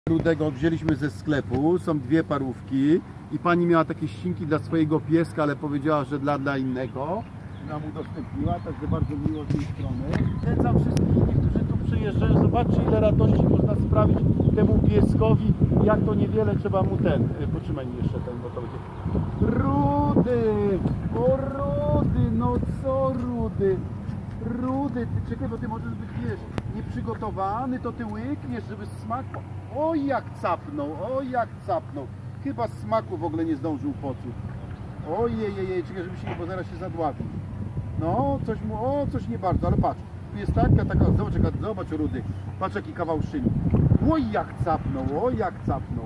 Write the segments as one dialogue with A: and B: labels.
A: Rudego wzięliśmy ze sklepu, są dwie parówki i pani miała takie ścinki dla swojego pieska, ale powiedziała, że dla innego. Nam udostępniła, także bardzo miło z tej strony. Zachęcam wszystkich innych, którzy tu przyjeżdżają. Zobaczcie, ile radości można sprawić temu pieskowi, jak to niewiele trzeba mu potrzymaj mi jeszcze ten, bo to będzie... Rudy! O Rudy! No co Rudy? Rudy, ty czekaj, bo ty możesz być, wiesz, nieprzygotowany, to ty łykniesz, żeby smak... Oj jak capnął, oj jak capnął. Chyba smaku w ogóle nie zdążył poczuć. Ojej, czekaj, żeby się nie, bo zaraz się zadławi. No, coś mu, coś nie bardzo, ale patrz. Tu jest taka, zobacz Rudy. Patrz jaki kawał szynki. Oj jak capnął, oj jak capnął.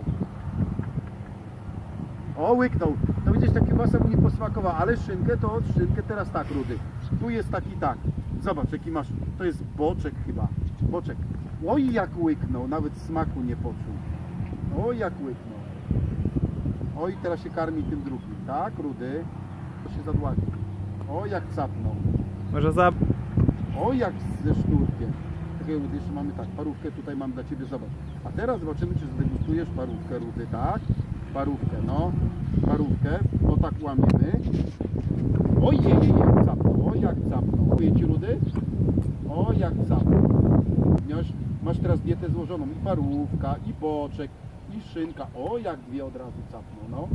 A: O, łyknął. No widzisz, ta kiełbasa mu nie posmakowała, ale szynkę teraz tak, Rudy. Tu jest taki tak. Zobacz, jaki masz, to jest boczek chyba. Boczek. Oj jak łyknął, nawet smaku nie poczuł. Oj jak łyknął. Oj, teraz się karmi tym drugim, tak, Rudy? To się zadławi. O jak capnął.
B: Może
A: O jak ze sznurkiem. Takiego, Rudy, jeszcze mamy tak, parówkę tutaj mam dla Ciebie, zobacz. A teraz zobaczymy, czy zdegustujesz parówkę, Rudy, tak? Parówkę, no. Parówkę, to tak łamiemy. Ojej, jak capnął, o jak capnął. Dziękuję Ci, Rudy. O jak capnął. Masz teraz dietę złożoną, i parówka, i boczek, i szynka. O jak dwie od razu capną, no.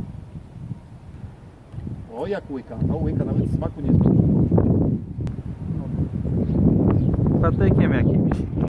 A: O jak łyka, no łyka, nawet smaku nie zdążył.
B: patykiem jakimś.